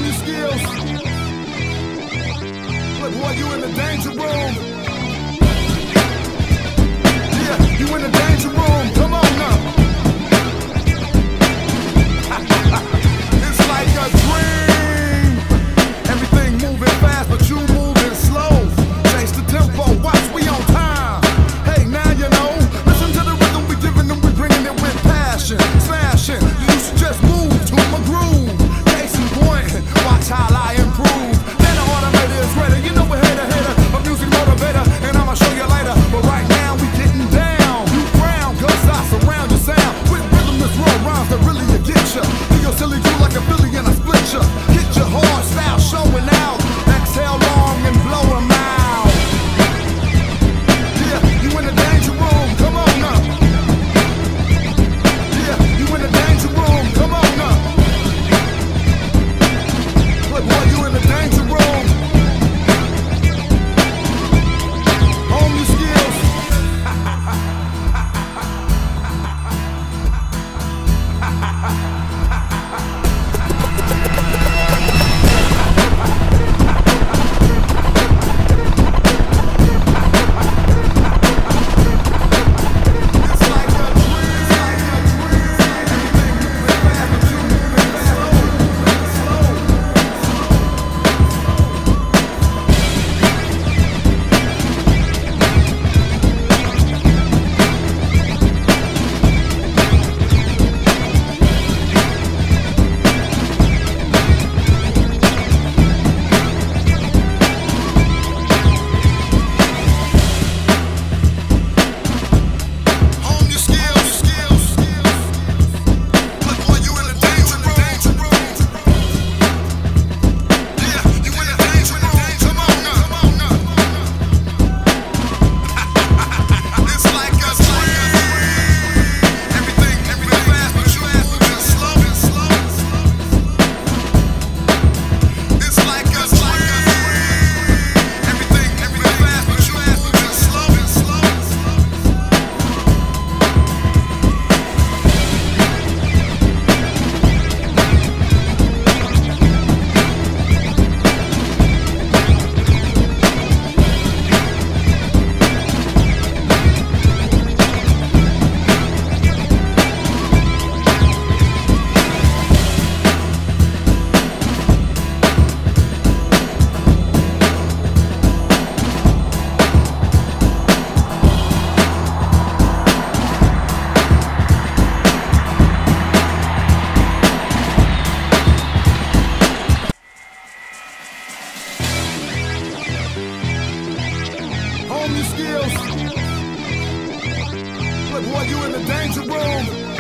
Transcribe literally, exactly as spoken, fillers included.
Hone your skills. Look, boy, you in the danger room. Yeah, you in the danger room. Come on now. It's like a dream. Everything moving fast, but you moving slow. Change the tempo, watch, we on time. Hey, now you know. Listen to the rhythm we giving them, we bringing it with passion. Smashing, you should just move to my groove. Case in point, watch how I improve. Then the automator is ready, you know we're hater, hater, a music motivator, and I'ma show you later. But right now we getting down. You frown, cause I surround your sound with rhythm that's raw rhymes that really will get ya. Do your silly do like a Philly and I split ya. Hit your hard style, showing out. Exhale long and blow 'em out. Yeah, you in the danger room, come on now. Yeah, you in the danger room, come on now. Look, boy, you in the danger room. Hone your skills. It's like a dream, it's like a dream. Everything moving fast, but you moving slow, slow. Hone your skills, skills, skills. Look, boy, you in the danger room. Yeah, you in the danger room. Come on now, come on now. It's like a dream. Everything moving fast, but you moving slow, slow. It's like a dream. Everything moving fast, but you moving slow, slow. Hone your skills. Look, boy, you in the danger room.